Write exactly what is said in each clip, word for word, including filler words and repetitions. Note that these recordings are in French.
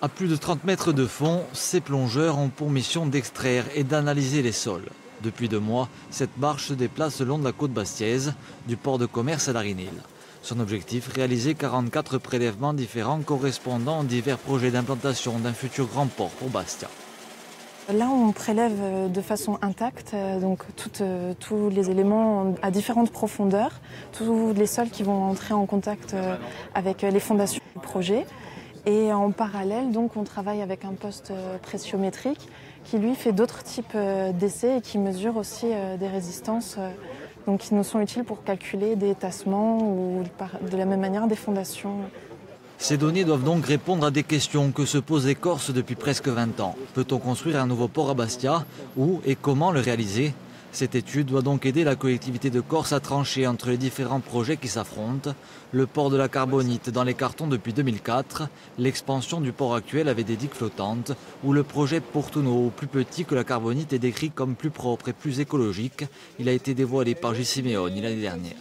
À plus de trente mètres de fond, ces plongeurs ont pour mission d'extraire et d'analyser les sols. Depuis deux mois, cette barge se déplace le long de la côte bastiaise, du port de commerce à Darinil. Son objectif, réaliser quarante-quatre prélèvements différents correspondant aux divers projets d'implantation d'un futur grand port pour Bastia. Là, on prélève de façon intacte, donc toutes, tous les éléments à différentes profondeurs, tous les sols qui vont entrer en contact avec les fondations du projet. Et en parallèle, donc, on travaille avec un poste pressiométrique qui, lui, fait d'autres types d'essais et qui mesure aussi des résistances, donc, qui nous sont utiles pour calculer des tassements ou, de la même manière, des fondations. Ces données doivent donc répondre à des questions que se posent les Corses depuis presque vingt ans. Peut-on construire un nouveau port à Bastia? Où et comment le réaliser? Cette étude doit donc aider la collectivité de Corse à trancher entre les différents projets qui s'affrontent. Le port de la Carbonite dans les cartons depuis deux mille quatre, l'expansion du port actuel avec des digues flottantes, ou le projet Portuno, plus petit que la Carbonite, est décrit comme plus propre et plus écologique. Il a été dévoilé par J. Simeoni l'année dernière.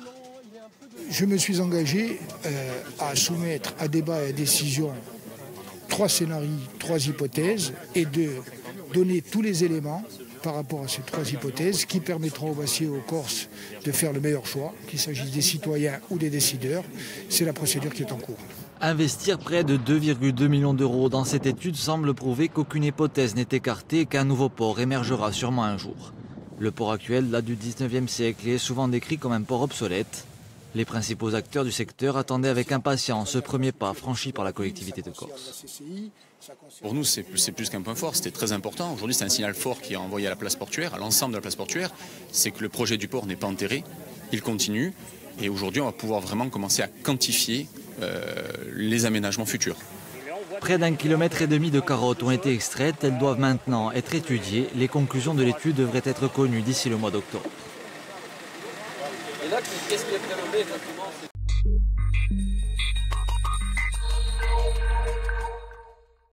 Je me suis engagé euh, à soumettre à débat et à décision trois scénarios, trois hypothèses et de donner tous les éléments par rapport à ces trois hypothèses qui permettront aux Bastiais et aux Corses de faire le meilleur choix, qu'il s'agisse des citoyens ou des décideurs. C'est la procédure qui est en cours. Investir près de deux virgule deux millions d'euros dans cette étude semble prouver qu'aucune hypothèse n'est écartée et qu'un nouveau port émergera sûrement un jour. Le port actuel date du dix-neuvième siècle et est souvent décrit comme un port obsolète. Les principaux acteurs du secteur attendaient avec impatience ce premier pas franchi par la collectivité de Corse. Pour nous, c'est plus qu'un point fort, c'était très important. Aujourd'hui, c'est un signal fort qui est envoyé à la place portuaire, à l'ensemble de la place portuaire. C'est que le projet du port n'est pas enterré, il continue. Et aujourd'hui, on va pouvoir vraiment commencer à quantifier euh, les aménagements futurs. Près d'un kilomètre et demi de carottes ont été extraites. Elles doivent maintenant être étudiées. Les conclusions de l'étude devraient être connues d'ici le mois d'octobre. Et là, qu'est-ce qui est prélevé exactement?